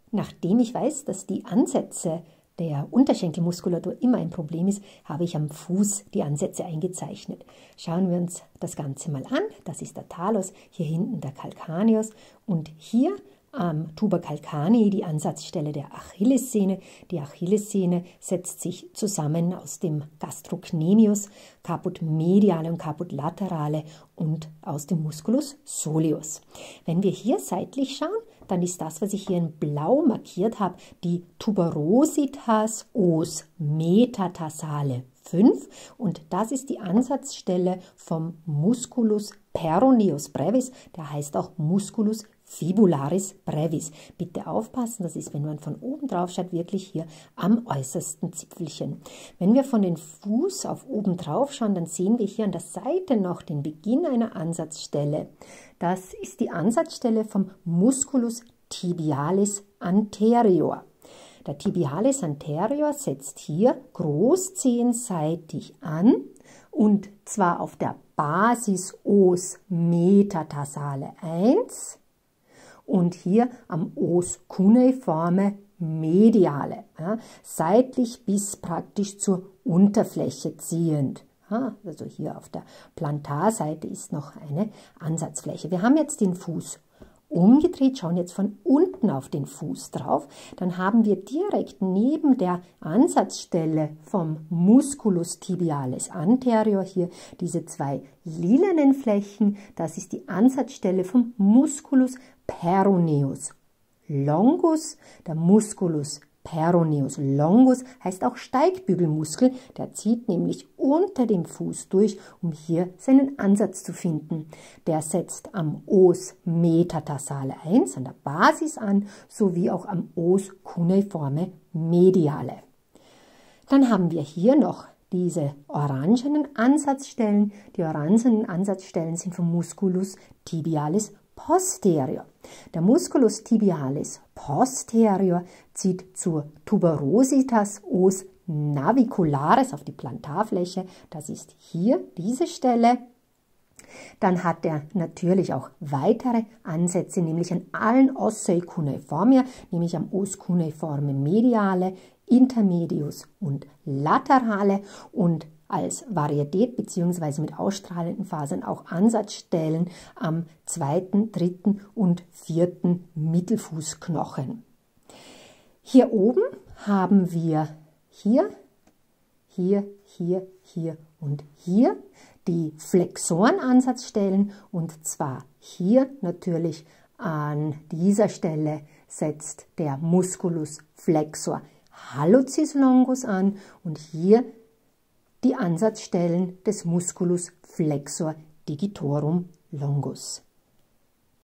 Nachdem ich weiß, dass die Ansätze der Unterschenkelmuskulatur immer ein Problem ist, habe ich am Fuß die Ansätze eingezeichnet. Schauen wir uns das Ganze mal an. Das ist der Talus, hier hinten der Calcaneus und hier am Tuber calcanei die Ansatzstelle der Achillessehne. Die Achillessehne setzt sich zusammen aus dem Gastrocnemius, Caput mediale und Caput laterale und aus dem Musculus soleus. Wenn wir hier seitlich schauen, dann ist das, was ich hier in blau markiert habe, die Tuberositas os metatarsale 5 und das ist die Ansatzstelle vom Musculus peroneus brevis, der heißt auch Musculus fibularis brevis. Bitte aufpassen, das ist, wenn man von oben drauf schaut, wirklich hier am äußersten Zipfelchen. Wenn wir von den Fuß auf oben drauf schauen, dann sehen wir hier an der Seite noch den Beginn einer Ansatzstelle. Das ist die Ansatzstelle vom Musculus tibialis anterior. Der Tibialis anterior setzt hier großzehenseitig an und zwar auf der Basis os metatarsale 1 und hier am os cuneiforme mediale, ja, seitlich bis praktisch zur Unterfläche ziehend. Ja, also hier auf der Plantarseite ist noch eine Ansatzfläche. Wir haben jetzt den Fuß umgedreht, schauen jetzt von unten auf den Fuß drauf, dann haben wir direkt neben der Ansatzstelle vom Musculus tibialis anterior hier diese zwei lilanen Flächen, das ist die Ansatzstelle vom Musculus peroneus longus, der Musculus peroneus longus heißt auch Steigbügelmuskel, der zieht nämlich unter dem Fuß durch, um hier seinen Ansatz zu finden. Der setzt am os metatarsale 1 an der Basis an, sowie auch am os cuneiforme mediale. Dann haben wir hier noch diese orangenen Ansatzstellen. Die orangenen Ansatzstellen sind vom Musculus tibialis posterior. Der Musculus tibialis posterior zieht zur Tuberositas os navicularis auf die Plantarfläche. Das ist hier diese Stelle. Dann hat er natürlich auch weitere Ansätze, nämlich an allen Ossei cuneiformia, nämlich am os cuneiforme mediale, intermedius und laterale und als Varietät bzw. mit ausstrahlenden Fasern auch Ansatzstellen am 2., 3. und 4. Mittelfußknochen. Hier oben haben wir hier und hier die Flexorenansatzstellen und zwar hier natürlich an dieser Stelle setzt der Musculus flexor hallucis longus an und hier die Ansatzstellen des Musculus flexor digitorum longus.